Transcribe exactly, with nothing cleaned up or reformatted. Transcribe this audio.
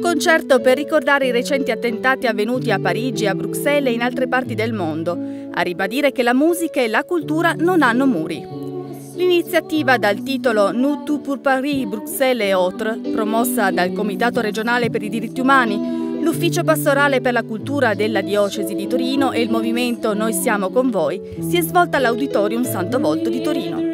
concerto per ricordare i recenti attentati avvenuti a Parigi, a Bruxelles e in altre parti del mondo, a ribadire che la musica e la cultura non hanno muri. L'iniziativa dal titolo Nous tous pour Paris, Bruxelles et autres, promossa dal Comitato regionale per i diritti umani, l'Ufficio pastorale per la cultura della Diocesi di Torino e il movimento Noi siamo con voi, si è svolta all'Auditorium Santo Volto di Torino.